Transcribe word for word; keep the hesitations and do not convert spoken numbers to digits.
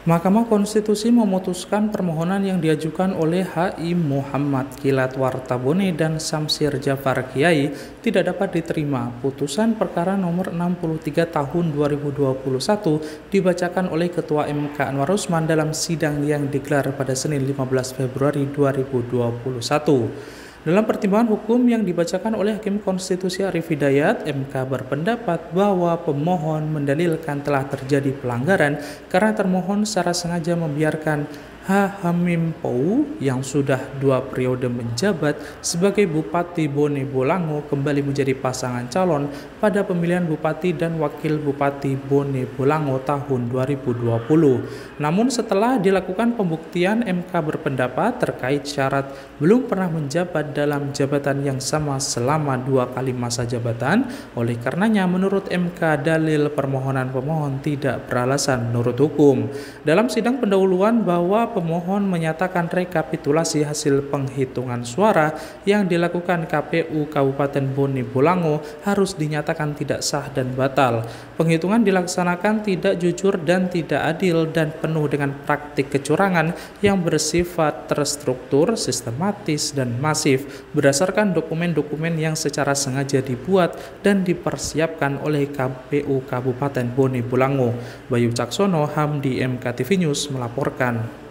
Mahkamah Konstitusi memutuskan permohonan yang diajukan oleh H I Muhammad Kilat Wartabone dan Samsir Jafar Kiai tidak dapat diterima. Putusan perkara nomor enam puluh tiga tahun dua ribu dua puluh satu dibacakan oleh Ketua M K Anwar Usman dalam sidang yang digelar pada Senin lima belas Februari dua ribu dua puluh satu. Dalam pertimbangan hukum yang dibacakan oleh Hakim Konstitusi Arif Hidayat, M K berpendapat bahwa pemohon mendalilkan telah terjadi pelanggaran karena termohon secara sengaja membiarkan H. Hamim Pou yang sudah dua periode menjabat sebagai Bupati Bone Bolango kembali menjadi pasangan calon pada pemilihan Bupati dan Wakil Bupati Bone Bolango tahun dua ribu dua puluh. Namun setelah dilakukan pembuktian, M K berpendapat terkait syarat belum pernah menjabat dalam jabatan yang sama selama dua kali masa jabatan. Oleh karenanya, menurut M K, dalil permohonan pemohon tidak beralasan menurut hukum. Dalam sidang pendahuluan bahwa pemohon menyatakan rekapitulasi hasil penghitungan suara yang dilakukan K P U Kabupaten Bone Bolango harus dinyatakan tidak sah dan batal. Penghitungan dilaksanakan tidak jujur dan tidak adil dan penuh dengan praktik kecurangan yang bersifat terstruktur, sistematis, dan masif berdasarkan dokumen-dokumen yang secara sengaja dibuat dan dipersiapkan oleh K P U Kabupaten Bone Bolango. Bayu Caksono, Hamdi, M K T V News melaporkan.